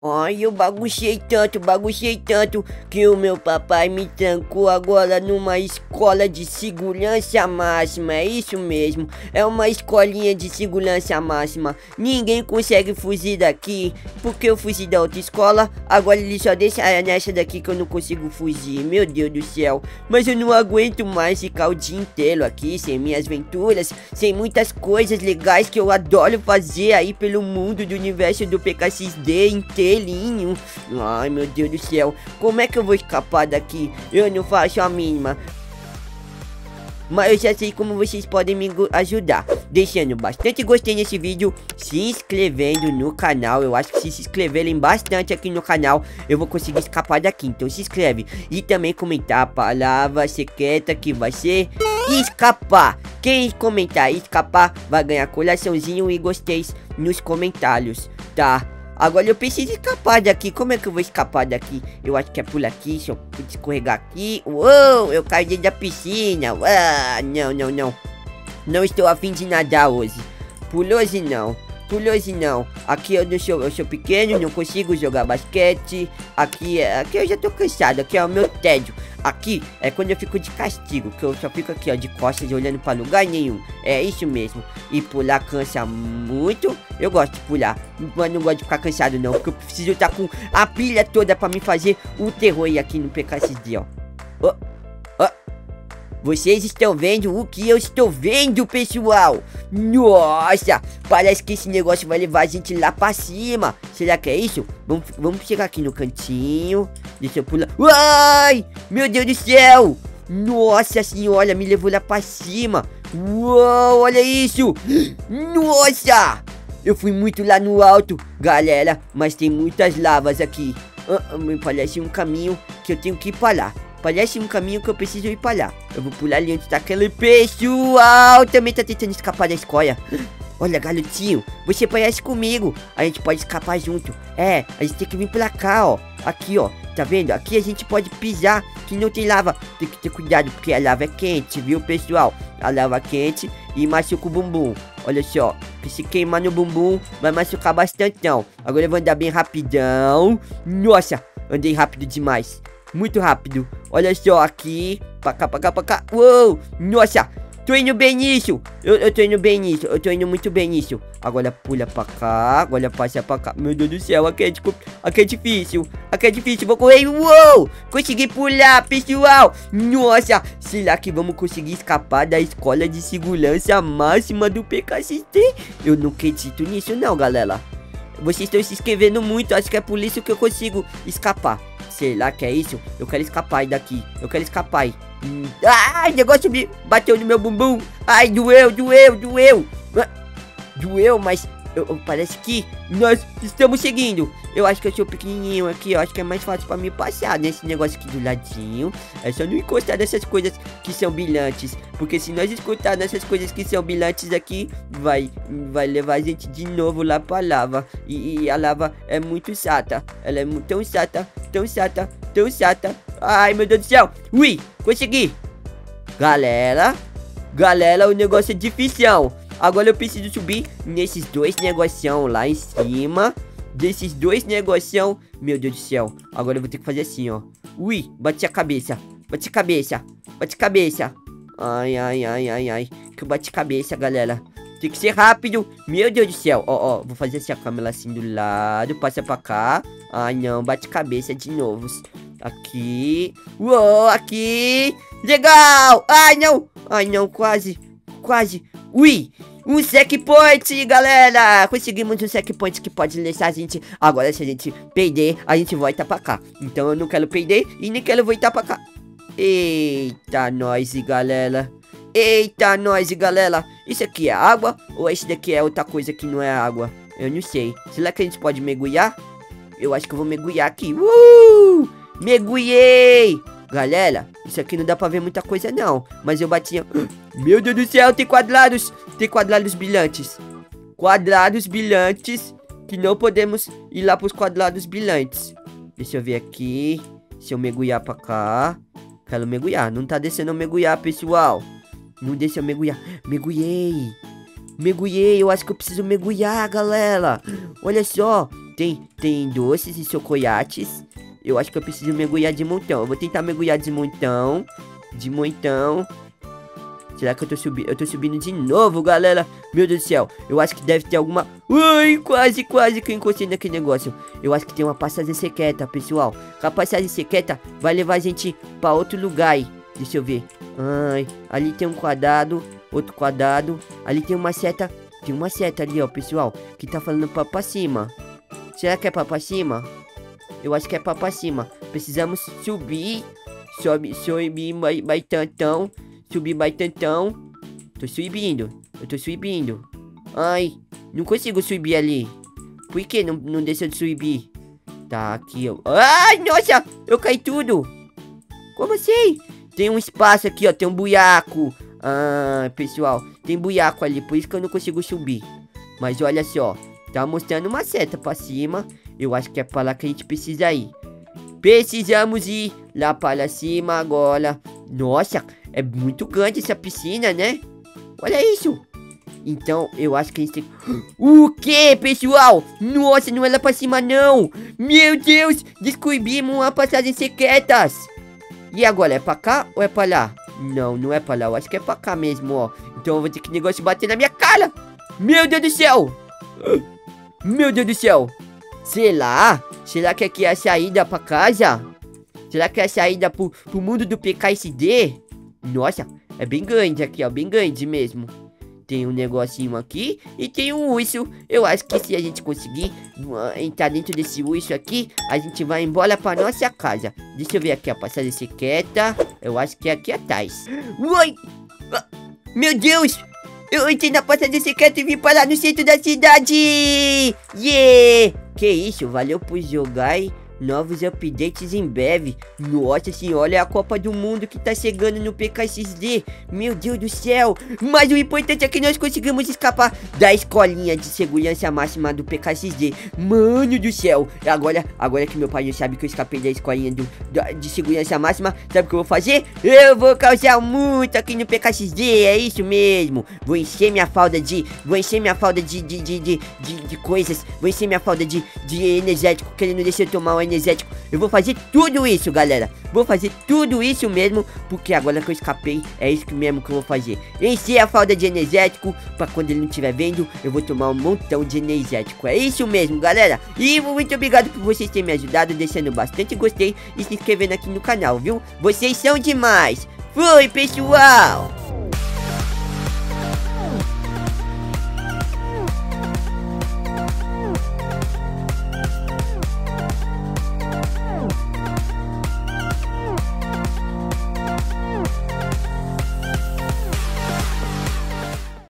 Ai, eu baguncei tanto que o meu papai me trancou agora numa escola de segurança máxima. É isso mesmo, é uma escolinha de segurança máxima. Ninguém consegue fugir daqui, porque eu fugi da outra escola. Agora ele só deixa nessa daqui que eu não consigo fugir. Meu Deus do céu, mas eu não aguento mais ficar o dia inteiro aqui sem minhas aventuras, sem muitas coisas legais que eu adoro fazer aí pelo mundo do universo do PKXD inteiro. Ai, meu Deus do céu, como é que eu vou escapar daqui? Eu não faço a mínima. Mas eu já sei como vocês podem me ajudar, deixando bastante gostei nesse vídeo, se inscrevendo no canal. Eu acho que se inscreverem bastante aqui no canal, eu vou conseguir escapar daqui. Então se inscreve e também comentar a palavra secreta que vai ser escapar. Quem comentar escapar vai ganhar coraçãozinho e gostei nos comentários, tá? Agora eu preciso escapar daqui. Como é que eu vou escapar daqui? Eu acho que é por aqui. Se eu escorregar aqui. Uou, eu caí dentro da piscina. Não. Não estou a fim de nadar hoje. Por hoje não. Aqui eu sou pequeno, não consigo jogar basquete. Aqui eu já tô cansado. Aqui é o meu tédio. Aqui é quando eu fico de castigo, que eu só fico aqui, ó, de costas, olhando pra lugar nenhum. É isso mesmo. E pular cansa muito. Eu gosto de pular, mas não gosto de ficar cansado não, porque eu preciso estar com a pilha toda pra me fazer o terror aí aqui no PKXD, ó. Vocês estão vendo o que eu estou vendo, pessoal? Nossa, parece que esse negócio vai levar a gente lá pra cima. Será que é isso? Vamos chegar aqui no cantinho. Deixa eu pular. Ai, meu Deus do céu. Nossa senhora, me levou lá pra cima. Uou, olha isso. Nossa, eu fui muito lá no alto, galera, mas tem muitas lavas aqui. Me parece um caminho que eu tenho que ir pra lá. Parece um caminho que eu preciso ir pra lá. Eu vou pular ali onde tá aquele pessoal. Também tá tentando escapar da escola. Olha, garotinho, você parece comigo. A gente pode escapar junto. É, a gente tem que vir pra cá, ó. Aqui, ó, tá vendo? Aqui a gente pode pisar, que não tem lava. Tem que ter cuidado, porque a lava é quente, viu, pessoal? A lava é quente e machuca o bumbum. Olha só, se queimar no bumbum, vai machucar bastante, não. Agora eu vou andar bem rapidão. Nossa, andei rápido demais. Muito rápido. Olha só aqui. Pra cá. Uou! Nossa! Tô indo bem nisso. Eu tô indo bem nisso. Eu tô indo muito bem nisso. Agora pula pra cá. Agora passa pra cá. Meu Deus do céu. Aqui é difícil. Vou correr. Uou! Consegui pular, pessoal. Nossa! Será que vamos conseguir escapar da escola de segurança máxima do PKXD? Eu não acredito nisso não, galera. Vocês estão se inscrevendo muito. Acho que é por isso que eu consigo escapar. Será que é isso? Eu quero escapar daqui. Ai, o negócio me bateu no meu bumbum. Ai, doeu. Doeu, mas parece que nós estamos seguindo. Eu acho que eu sou pequenininho aqui. Eu acho que é mais fácil pra mim passar nesse negócio aqui do ladinho. É só não encostar nessas coisas que são brilhantes. Porque se nós encostar nessas coisas que são brilhantes aqui, vai levar a gente de novo lá pra lava. E a lava é muito chata. Ela é tão chata. Ai, meu Deus do céu. Ui, consegui. Galera, o negócio é difícil. Agora eu preciso subir nesses dois negoção lá em cima. Desses dois negoção. Meu Deus do céu. Agora eu vou ter que fazer assim, ó. Ui, bati a cabeça. Ai. Que eu bati a cabeça, galera. Tem que ser rápido. Meu Deus do céu. Ó. Vou fazer assim a câmera assim do lado. Passa pra cá. Ai, não. Bate cabeça de novo. Aqui. Uou, aqui. Legal. Ai, não. Quase. Ui. Um checkpoint, galera. Conseguimos um checkpoint que pode deixar a gente. Agora, se a gente perder, a gente volta pra cá. Então eu não quero perder e nem quero voltar pra cá. Eita, nós, galera. Isso aqui é água? Ou esse daqui é outra coisa que não é água? Eu não sei. Será que a gente pode mergulhar? Eu acho que eu vou mergulhar aqui. Mergulhei! Galera, isso aqui não dá pra ver muita coisa não. Mas eu bati... Meu Deus do céu, tem quadrados. Tem quadrados brilhantes. Que não podemos ir lá pros quadrados brilhantes. Deixa eu ver aqui. Se eu mergulhar pra cá. Quero mergulhar. Não tá descendo eu mergulhar, pessoal. Não deixa eu mergulhar. Mergulhei. Eu acho que eu preciso mergulhar, galera. Olha só. Tem doces e chocolates. Eu acho que eu preciso mergulhar de montão. Eu vou tentar mergulhar de montão. De montão. Será que eu tô subindo? Eu tô subindo de novo, galera. Meu Deus do céu. Eu acho que deve ter alguma... Ai, quase que eu encostei naquele negócio. Eu acho que tem uma passagem secreta, pessoal. A passagem secreta vai levar a gente pra outro lugar aí. Deixa eu ver. Ai, ali tem um quadrado. Outro quadrado. Ali tem uma seta. Tem uma seta ali, ó, pessoal. Que tá falando pra cima. Será que é pra cima? Eu acho que é pra cima. Precisamos subir. Subir baitantão. Subir baitantão. Tô subindo. Eu tô subindo. Ai, não consigo subir ali. Por que não deixa de subir? Tá aqui, ó. Ai, nossa, eu caí tudo. Como assim? Tem um espaço aqui, ó. Tem um buiaco. Ah, pessoal, tem buiaco ali. Por isso que eu não consigo subir. Mas olha só. Tá mostrando uma seta pra cima. Eu acho que é pra lá que a gente precisa ir. Precisamos ir lá para cima agora. Nossa, é muito grande essa piscina, né? Olha isso. Então, eu acho que a gente tem... O que, pessoal? Nossa, não é lá pra cima, não. Meu Deus, descobrimos uma passagem secretas. E agora, é pra cá ou é pra lá? Não, não é pra lá. Eu acho que é pra cá mesmo, ó. Então eu vou ter que negócio bater na minha cara. Meu Deus do céu. Meu Deus do céu. Sei lá. Será que aqui é a saída pra casa? Será que é a saída pro mundo do PKSD? Nossa, é bem grande aqui, ó. Bem grande mesmo. Tem um negocinho aqui e tem um urso. Eu acho que se a gente conseguir entrar dentro desse urso aqui, a gente vai embora pra nossa casa. Deixa eu ver aqui a passagem secreta. Eu acho que é aqui atrás. Ui! Meu Deus! Eu entrei na passagem secreta e vim parar no centro da cidade! Yeah! Que isso, valeu por jogar e novos updates em breve. Nossa senhora, é a Copa do Mundo que tá chegando no PKXD. Meu Deus do céu. Mas o importante é que nós conseguimos escapar da escolinha de segurança máxima do PKXD. Mano do céu. Agora que meu pai já sabe que eu escapei da escolinha de segurança máxima, sabe o que eu vou fazer? Eu vou causar muito aqui no PKXD, é isso mesmo. Vou encher minha falda de coisas. Vou encher minha falda de energético, que ele não deixa eu tomar o energético. Eu vou fazer tudo isso, galera. Vou fazer tudo isso mesmo, porque agora que eu escapei, é isso mesmo que eu vou fazer. Encher a falda de energético, pra quando ele não estiver vendo, eu vou tomar um montão de energético. É isso mesmo, galera. E muito obrigado por vocês terem me ajudado, deixando bastante gostei e se inscrevendo aqui no canal, viu? Vocês são demais. Fui, pessoal!